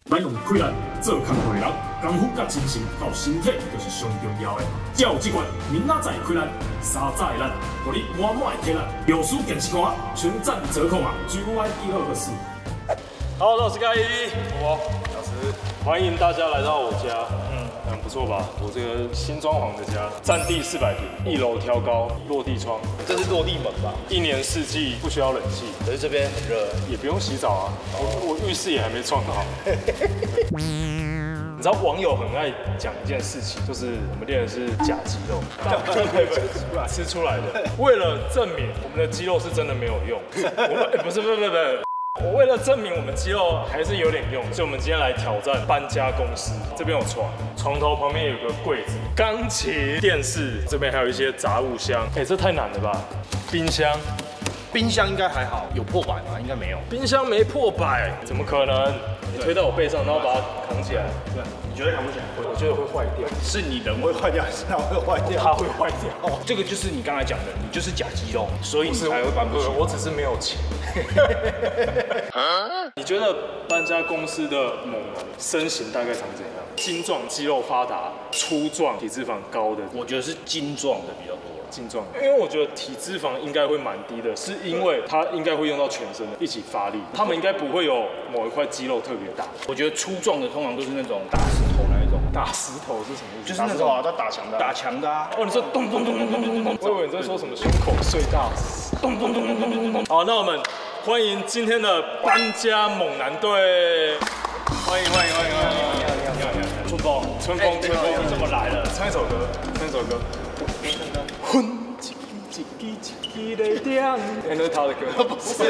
咱用体力做工课的人，功夫甲精神到身体就是上重要的。只有这款明仔载体力，三载力，互你满满的体力。有书健身馆全站折扣码GY124。 好，我是盖伊，我老师，欢迎大家来到我家。很不错吧？我这个新装潢的家，占地400平，1楼挑高，落地窗， 这是落地门吧？ 一年四季不需要冷气， 可是这边很热， 也不用洗澡啊。我浴室也还没装好。你知道网友很爱讲一件事情，就是我们练的是假肌肉，吃出来的。为了证明我们的肌肉是真的没有用，不是。我为了证明我们肌肉还是有点用，所以我们今天来挑战搬家公司。这边有床，床头旁边有个柜子、钢琴、电视，这边还有一些杂物箱。这太难了吧？冰箱应该还好，有破百吗？应该没有。 冰箱没破百，怎么可能？你推到我背上，然后把它扛起来。 对，你觉得扛不起来？ 我觉得会坏掉。是你人会坏掉，还是它会坏掉？它会坏掉。 哦，这个就是你刚才讲的，你就是假肌肉，所以你才会搬不起来。 我只是没有钱。你觉得搬家公司的猛男身形大概长怎样？精壮、肌肉发达、粗壮、体脂肪高的？ 我觉得是精壮的比较多。 精壮，因为我觉得体脂肪应该会蛮低的，是因为它应该会用到全身的一起发力，他们应该不会有某一块肌肉特别大。 我觉得粗壮的通常都是那种打石头那一种。 打石头是什么意思？ 就是那种啊，他打墙的。打墙的啊。 哦，你说咚咚咚咚咚咚咚，我以为你在说什么胸口碎大石。咚咚咚咚咚咚咚。好，那我们欢迎今天的搬家猛男队，欢迎！春风你怎么来了？唱一首歌。混一个点，那是他的歌，不是，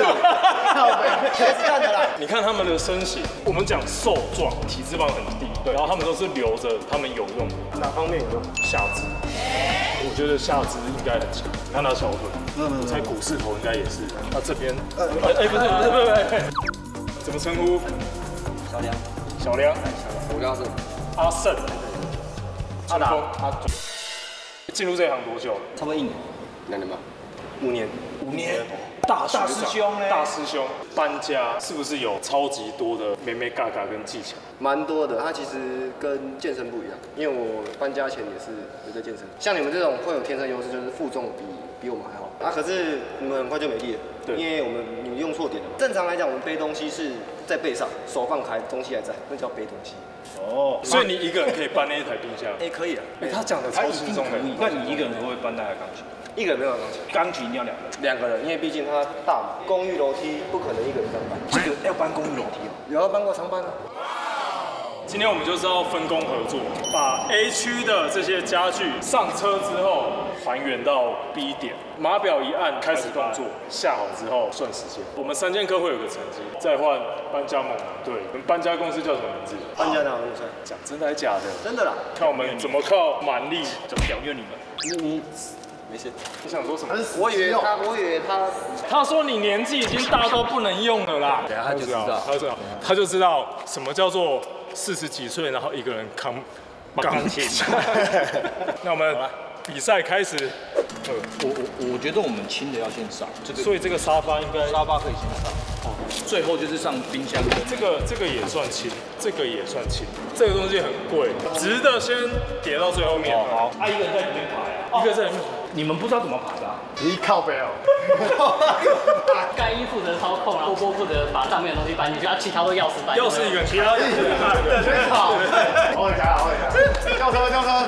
你看他们的身形，我们讲瘦壮，体脂肪很低，对，然后他们都是留着他们有用的，哪方面有用？下肢，我觉得下肢应该很强。你看他小腿，我猜股四头应该也是。他这边，不是，怎么称呼？小梁， 我叫是阿胜，阿达，进入这一行多久？ 差不多1年，2年吧。 5年。 大师兄呢？ 大师兄搬家是不是有超级多的妹妹嘎嘎跟技巧？ 蛮多的，它其实跟健身不一样，因为我搬家前也是有在健身。像你们这种会有天生优势，就是负重比我们还好啊。可是你们很快就没力了，对，因为你们用错点了嘛。正常来讲，我们背东西是在背上，手放开，东西还在，那叫背东西。 哦，所以你一个人可以搬那一台冰箱？ 可以啊。 他讲的超轻松的。 那你一个人可不可以搬那台钢琴？ 一个人没有钢琴， 钢琴一定要2个人， 因为毕竟它大嘛，公寓楼梯不可能一个人这样搬。 这个要搬公寓楼梯哦， 有要搬过常搬啊。 今天我们就是要分工合作，把 A 区的这些家具上车之后还原到 B 点，码表一按开始动作，下好之后算时间。我们3剑客会有个成绩，再换搬家猛男队。我们搬家公司叫什么名字？ 搬家哪有那么帅？ 讲真的还假的？ 真的啦。 看我们怎么靠蛮力， 怎么表虐你们？ 你没事。 你想说什么？ 我以为他说你年纪已经大到不能用了啦。 等下他就知道， 他就知道什么叫做40几岁，然后一个人扛钢琴。那我们比赛开始。 我觉得我们轻的要先上， 所以这个沙发可以先上。 哦，最后就是上冰箱。 这个也算轻，这个也算轻，这个东西很贵，直的先叠到最后面。 好，一个人在里面爬呀， 一个在里面爬。 你们不知道怎么爬的？ 你靠背哦。 盖伊负责操控，然后波负责把上面的东西搬进去，其他都钥匙搬。 钥匙一个，其他一个。 好，我家，叫车。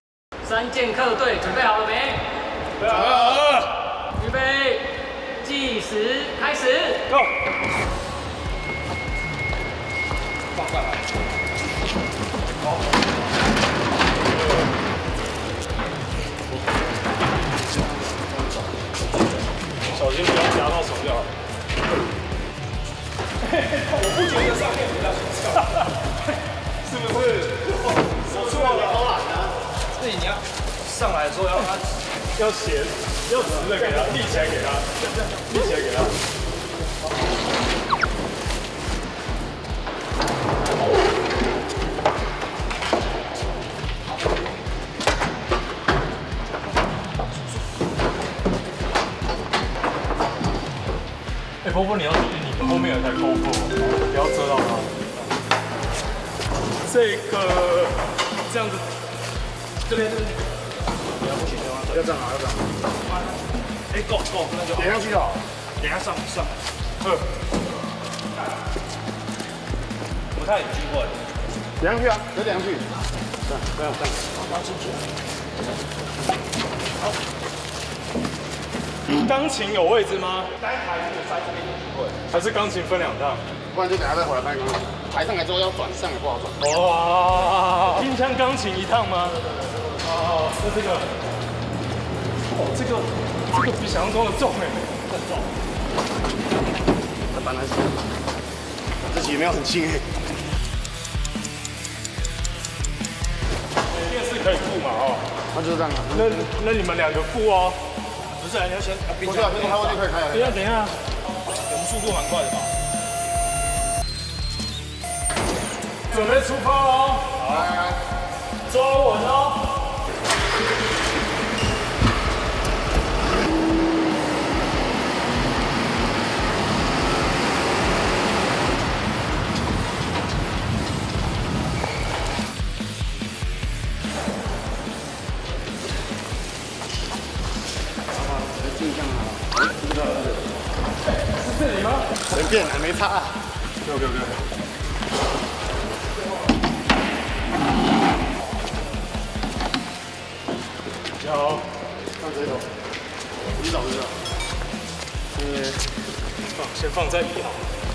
3剑客队准备好了没？ 准备好了。 预备，计时开始。 Go。 放上来。好。 小心不要夹到手就好。我不觉得上面比较轻巧，是不是？我错了，好懒啊！ 所以你要上来的时候要斜，要直的给他，立起来给他，立起来给他。波波，你要注意，你后面有台 GoPro，不要遮到它。 这个这样子，这边。 要这样啊，要这样。 哎，够，那就点上去就好。 等下上。不太有机会。 点上去啊，就点上去。这样。 拉进去。 好。钢琴有位置吗？ 单台如果塞这边有机会， 还是钢琴分2趟？ 不然就等下再回来搬钢琴。抬上来之后要转，上来不好转。 哇，拼枪钢琴1趟吗？哦，那这个，这个比想象中的重哎， 更重。 这搬还行，这集没有很轻哎。 电视可以付嘛？哦， 那就是这样啊。 那你们2个付哦。 不是，你要先不是啊，这个开关就可以开了。 等一下， 我们速度蛮快的吧？ 准备出发哦！ 来， 抓稳哦！是这里吗？ 随便啊，没差。 OK。好， 放这头，你找知道？ 先放在1号。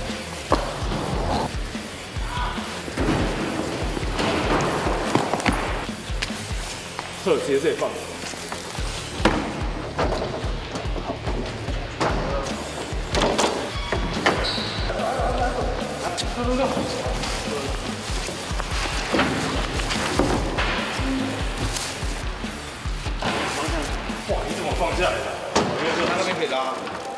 直接这里放。走。哇，你怎么放下来的？ 我觉得他那边可以拉。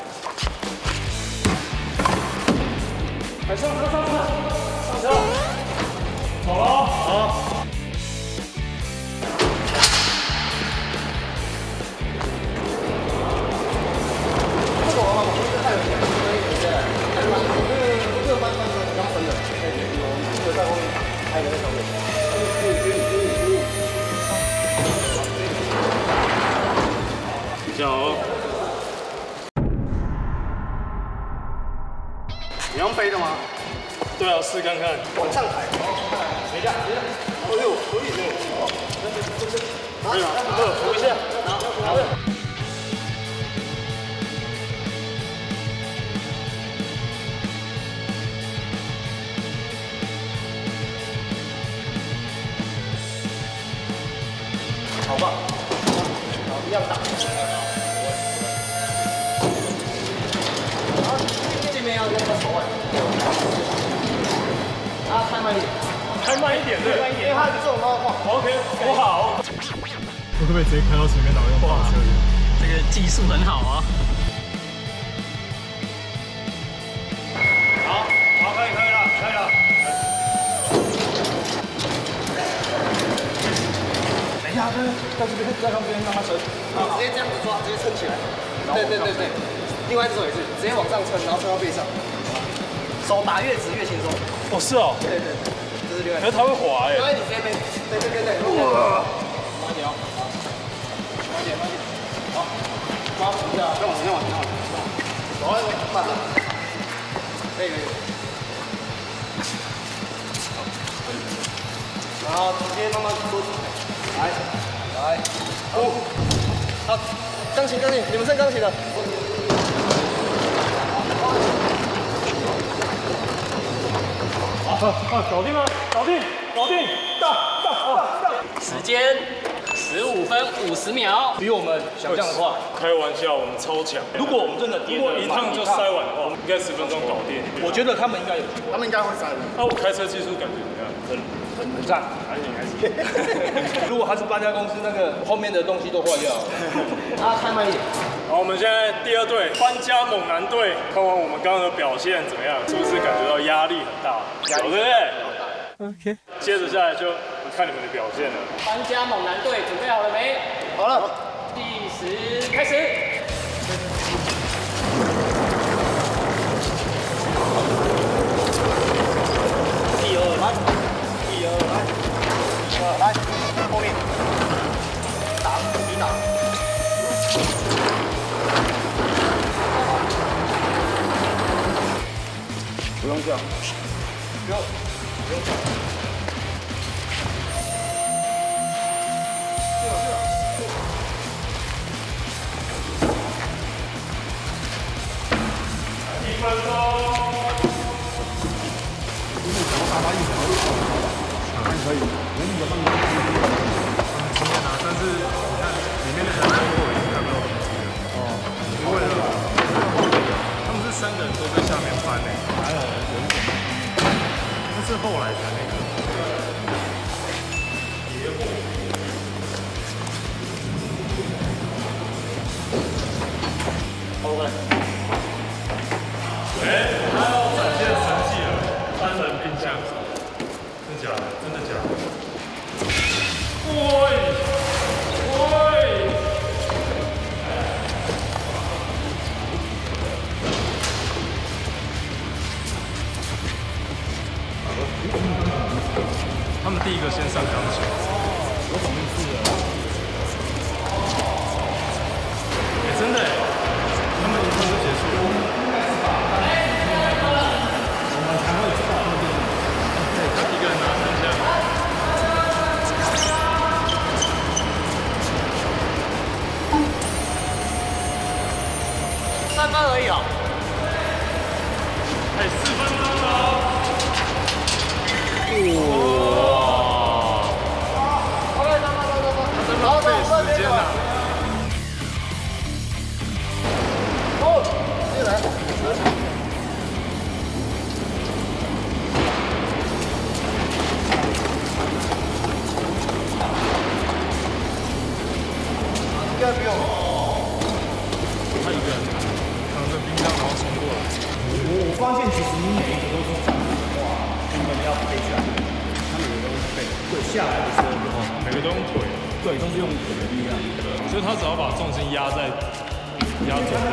上车！走了，好。加油！ 你用背的吗？ 对啊，试看看。 往上抬。等一下。哎呦，可以的。可以吗？扶一下。好。好棒。好，一样打。这边要用到手腕。啊，开慢一点。 开慢一点，对。 因为它这种的话 ，OK， 不好。我可不可以直接开到前面，然后用倒车？ 这个技术很好啊。 好，可以了。等一下，在这边，在旁边让他撑。 直接这样子抓，直接撑起来。对。另外一只手也是，直接往上撑，然后撑到背上。手打越直越轻松。 哦，是哦。 对，这是另外。 可是它会滑哎。 因为你直接背，对。 哇！ 慢点哦，慢点。好，抓扶一下，再往前。手慢了。可以。然后直接慢慢蹲，来，好，钢琴，你们剩钢琴了。 搞定吗？搞定，大。 时间15分50秒， 比我们想象的话， 开玩笑，我们超强。 如果我们真的跌了一趟就塞完的话，应该10分钟搞定。 我觉得他们应该有， 他们应该会塞的。 那我开车技术感觉怎么样？ 很赞，还行。如果他是搬家公司，那个后面的东西都坏掉了。 啊，开慢一点。 好，我们现在第2队搬家猛男队，看完我们刚刚的表现怎么样？是不是感觉到压力很大？对不对 ？OK。接着下来就看你们的表现了。 搬家猛男队准备好了没？ 好了， 计时开始。第二， 这样。不用转。 1分钟。 可以，人你的放空经验啊，但是你看里面的人都已经看不到东西了。哦，为了他们是3个人都在下面翻呢，还有人点，那是后来才那个。 OK。他要展现神器了，3人冰箱。真的假的？真的假的？喂！ 他们第一个先上钢琴，我怎么是的？哎，真的哎，他们一分就结束了。我们才会知道他们变成。他一个人拿3枪。 3分而已哦。 哎，4分钟了。 哇！ 浪费时间啊！ 哦，进来。应该不用。 他一个人扛着冰箱然后冲过来。我发现其实你每一个都是这样子的话，根本要飞下来，他每个都是飞。对，下来的时候的话，每个都用腿。对，都是用腿的力量。所以他只要把重心压在左边，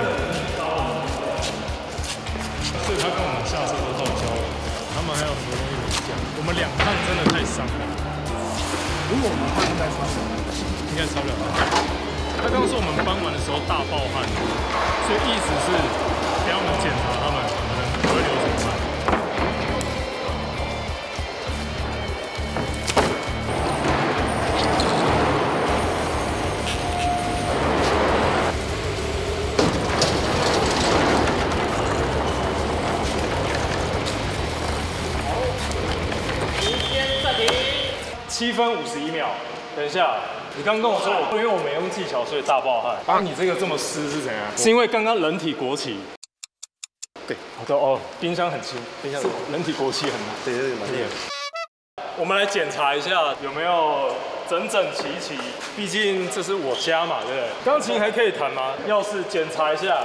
所以他跟我们下车都到焦了。他们还有很多东西没讲。我们2趟真的太伤了。如果我们换应该差不了，应该差不了。他刚刚说我们搬完的时候大爆汗，所以意思是给我们检查他们可能不会流什么汗。7分51秒，等一下，你刚跟我说因为我没用技巧，所以大爆汗。啊，你这个这么湿是怎样？是因为刚刚人体国旗。对，哦，冰箱很轻，冰箱人体国旗很难。 对，这个蛮厉害。 我们来检查一下有没有整整齐齐，毕竟这是我家嘛，对不对？钢琴还可以弹吗？要是检查一下。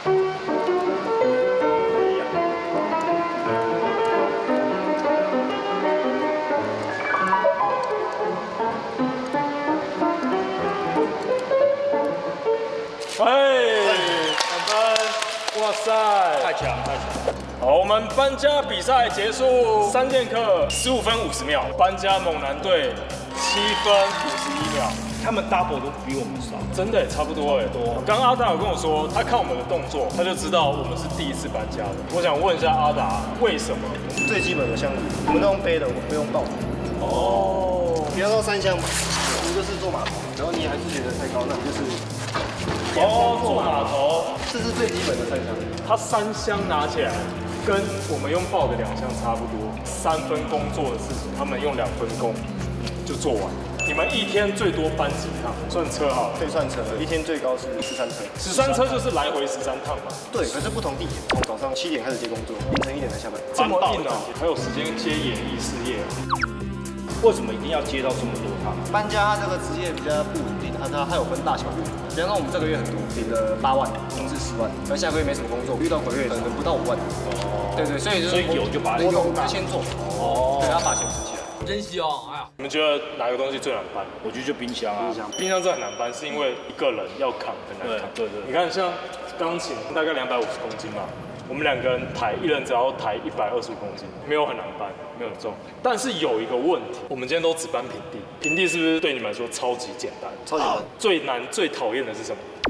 哎，2分，哇塞， 太强太强！ 好，我们搬家比赛结束，3剑客15分50秒，搬家猛男队7分51秒， 他们 double 都比我们少， 真的差不多哎。刚刚阿达有跟我说，他看我们的动作，他就知道我们是第一次搬家的。我想问一下阿达，为什么？ 最基本的箱子，我们都用背的，我们不用抱。哦，比方说3箱嘛，你就是坐码头，然后你还是觉得太高，那你就是坐码头， 这是最基本的3箱。 它3箱拿起来，跟我们用抱的2箱差不多。3分工做的事情，他们用2分工就做完。你们一天最多搬几趟？算车好了， 可以算车，一天最高是13车。 13车就是来回13趟嘛。 对，可是不同地点，从早上7点开始接工作，凌晨1点才下班。 这么硬啊，还有时间接演艺事业。 为什么一定要接到这么多趟？ 搬家它这个职业比较不稳定，它有分大小月。比方说我们这个月很多，领了8万，工资10万，而下个月没什么工作，遇到鬼月可能不到5万。哦，对，所以有就把有就先做。哦，对，要把钱存起来。 珍惜哦，哎呀， 你们觉得哪个东西最难搬？ 我觉得就冰箱啊， 冰箱真的很难搬，是因为一个人要扛很难扛。对。你看，像钢琴大概250公斤嘛，我们2个人抬，一人只要抬125公斤，没有很难搬，没有很重。但是有一个问题，我们今天都只搬平地，平地是不是对你们来说超级简单？ 超简单。 最难、最讨厌的是什么？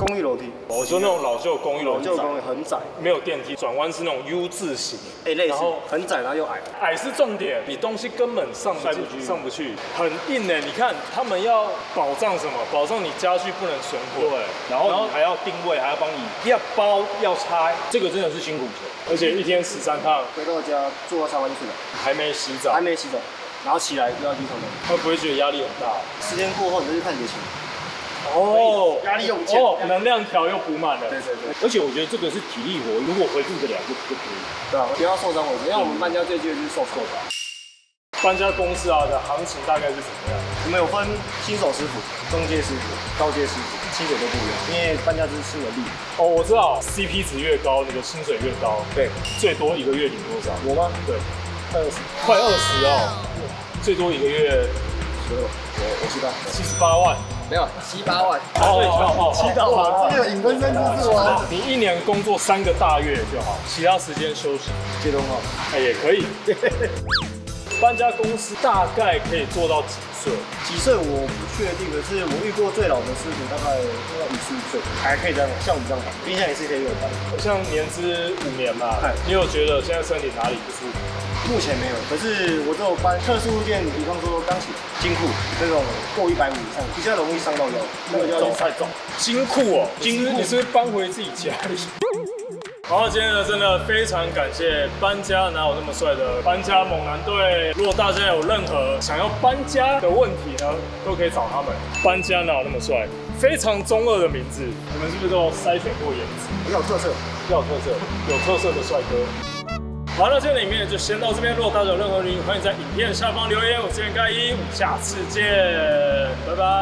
公寓楼梯， 我说那种老旧公寓楼， 旧公寓很窄， 没有电梯，转弯是那种 U 字形， 类似然后很窄，然后又矮， 矮是重点，你东西根本上不去，很硬呢。你看他们要保障什么？保障你家具不能损毁， 对，然后还要定位，还要帮你要包要拆，这个真的是辛苦钱。 而且一天13趟， 回到家坐到沙发就睡了， 还没洗澡， 还没洗澡，然后起来就要去上班。 会不会觉得压力很大 10天过后你就去看节庆。 哦， 压力用尽， 能量条又补满了。 对。 而且我觉得这个是体力活，如果恢复得了就可以。 对啊，不要受伤为主，因为我们搬家最忌的就是受伤。 搬家公司啊的行情大概是怎么样？ 我们有分新手师傅、中阶师傅、高阶师傅，薪水都不一样，因为搬家就是吃人力。 哦，我知道 CP 值越高，你的薪水越高。 对， 最多一个月领多少？ 我吗？ 对，快20哦，最多一个月我知道 78万。 没有7、8万， 7到8万， 这个影分身之术啊！ 你一年工作3个大月就好，其他时间休息。 接通号， 也可以。搬家公司大概可以做到几岁？ 几岁我不确定，可是我遇过最老的师傅大概要50岁，还可以这样，像我们这样搬，冰箱也是可以有搬。 像年资5年嘛，你有觉得现在身体哪里不舒服？ 目前没有，可是我这种搬特殊物件，比方说钢琴、金库这种过150以上，比较容易伤到腰，那个就要去太重。 金库哦，金库，你是不是搬回自己家里？好，今天呢真的非常感谢搬家哪有那么帅的搬家猛男队。如果大家有任何想要搬家的问题呢，都可以找他们。搬家哪有那么帅？非常中二的名字，你们是不是都筛选过颜值？ 要有特色， 要有特色，有特色的帅哥。好，那今天的影片就先到这边。如果大家有任何疑问，欢迎在影片下方留言。我是袁盖一，我们下次见，拜拜。